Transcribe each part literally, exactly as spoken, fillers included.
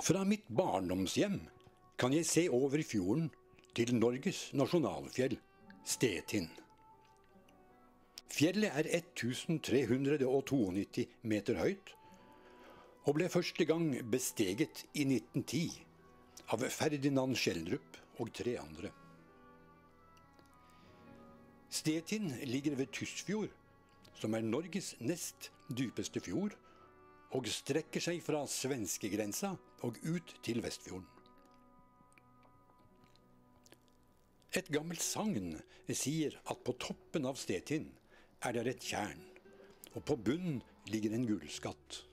Fra mitt barndomshjem kan jeg se over fjorden til Norges nasjonalfjell, Stettin. Fjellet er tretten nittito meter høyt, og ble første gang besteget i nitten ti av Ferdinand Schjelderup og tre andre. Stettin ligger ved Tysfjord, som er Norges nest dypeste fjord, og strekker seg fra svenskegrensa og ut til Vestfjorden. Et gammelt sagn sier at på toppen av Stettin er det et tjern, og på bunnen ligger en gullskatt.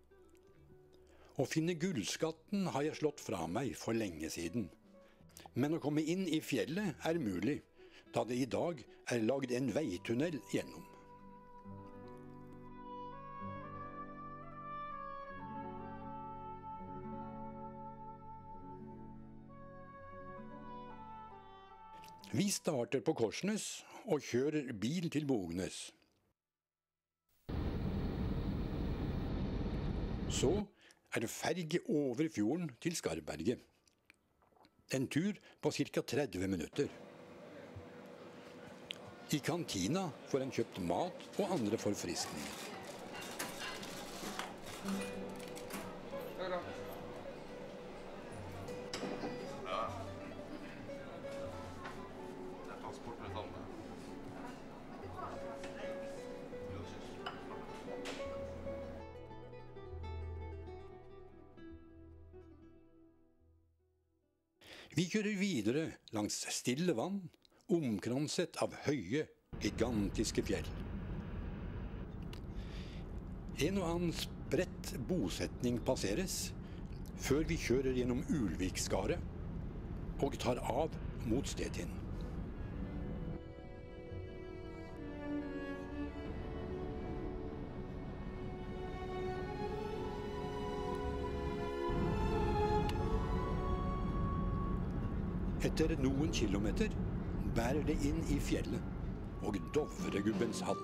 Å finne gullskatten har jeg slått fra meg for lenge siden, men å komme inn i fjellet er mulig, da det i dag er lagd en veitunnel gjennom. Vi starter på Korsnes og kjører bil til Bognes. Så er det ferge over fjorden til Skarberget. En tur på ca. tretti minutter. I kantina får en kjøpt mat og andre forfriskninger. Vi kjører videre langs stille vann, omkranset av høye, gigantiske fjell. En og annen spredt bosetning passeres, før vi kjører gjennom Ulvikskaret og tar av mot Stettin. Etter noen kilometer bærer det inn i fjellet og Dovregubbens hall.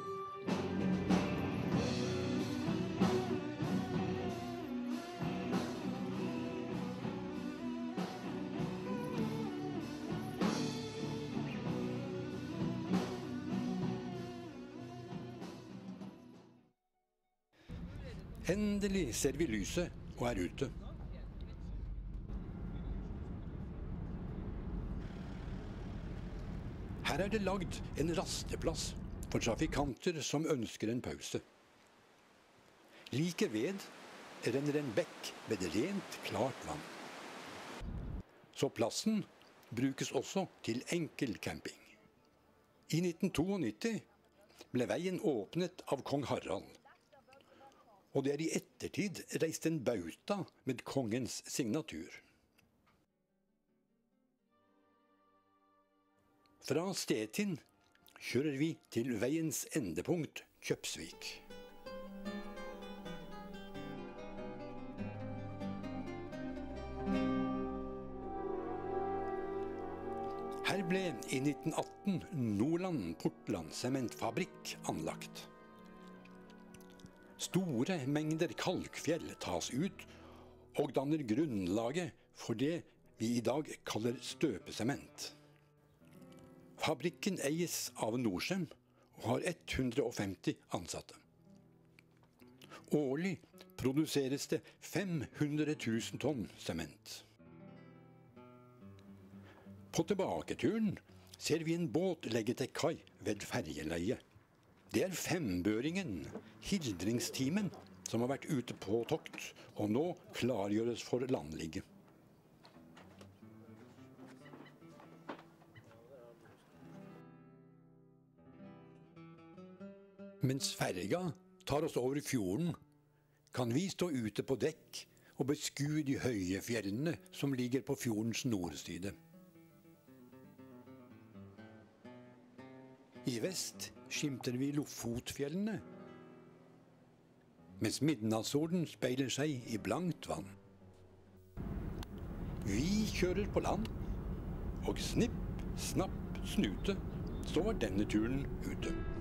Endelig ser vi lyset og er ute. Her er det lagd en rasteplass for trafikanter som ønsker en pause. Like ved renner en bekk med rent, klart vann. Så plassen brukes også til enkel camping. I nitten nittito ble veien åpnet av kong Harald. Og det er i ettertid reist en bauta med kongens signatur. Fra Stettin kjører vi til veiens endepunkt, Kjøpsvik. Her ble i nitten atten Nordland Portland Sementfabrikk anlagt. Store mengder kalkfjell tas ut og danner grunnlaget for det vi i dag kaller støpesement. Fabrikken eies av Norcem og har hundre og femti ansatte. Årlig produseres det fem hundre tusen tonn sement. På tilbaketuren ser vi en båt legge til kai ved ferjeleiet. Det er fembøringen, hildringstimen, som har vært ute på tokt, og nå klargjøres for landligge. Mens ferga tar oss over fjorden, kan vi stå ute på dekk og beskue de høye fjellene som ligger på fjordens nordside. I vest skimter vi Lofotfjellene, mens midnattssolen speiler seg i blankt vann. Vi kjører på land, og snipp, snapp, snute, så var denne turen ute.